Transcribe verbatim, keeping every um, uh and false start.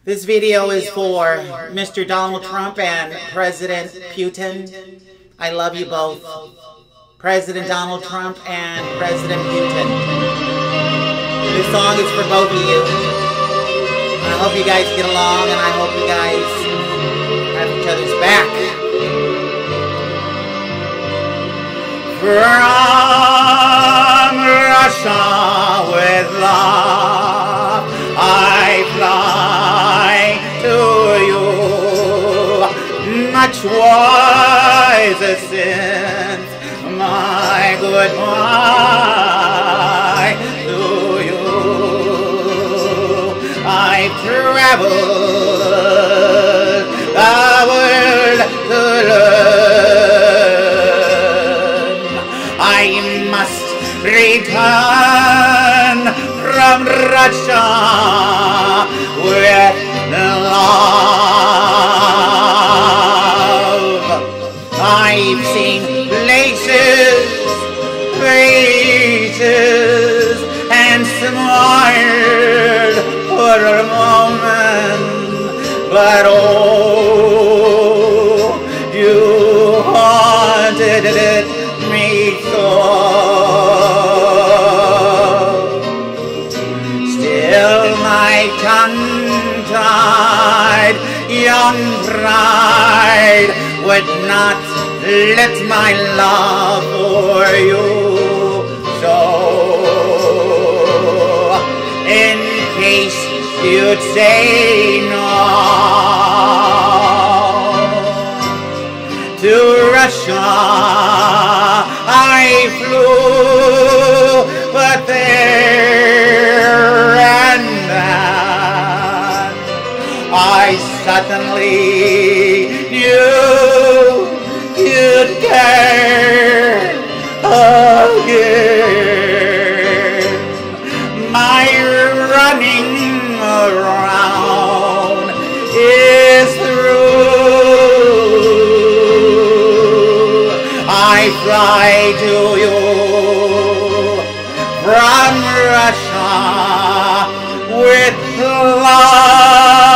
This video is for Mister Donald Trump and President Putin. I love you both. President Donald Trump and President Putin. This song is for both of you. I hope you guys get along, and I hope you guys have each other's back. From Russia with love, I fly to you, much wiser since my goodbye to you. I've traveled the world to learn. I must return from Russia with love. I've seen places, faces, and smiled for a moment, but oh, you haunted me so. Still my tongue-tied young pride would not let my love for you show. In case you'd say no to Russia, I flew, but there and then I suddenly knew you'd care again. My running around is through. I fly to you from Russia with love.